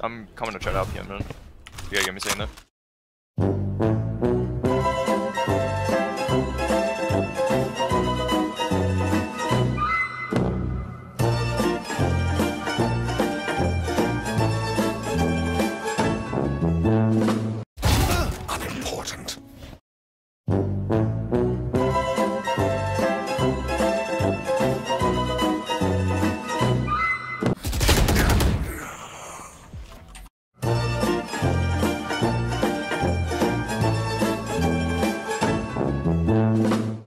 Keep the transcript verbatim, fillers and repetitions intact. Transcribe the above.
I'm coming to try to help you, man. You gotta get me saying that.